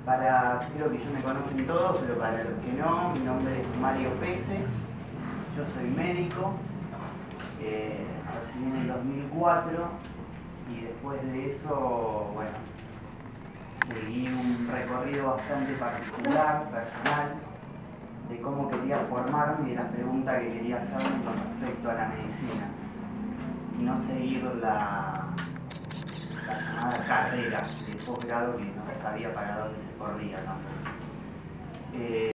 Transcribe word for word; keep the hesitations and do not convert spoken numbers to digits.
Para, creo que ya me conocen todos, pero para los que no, mi nombre es Mario Pese, yo soy médico, eh, recibí en el dos mil cuatro y después de eso, bueno, seguí un recorrido bastante particular, personal, de cómo quería formarme y de la pregunta que quería hacerme con respecto a la medicina y no seguir la, la llamada carrera de posgrado que no se sabía para dónde se corría, ¿no? Eh,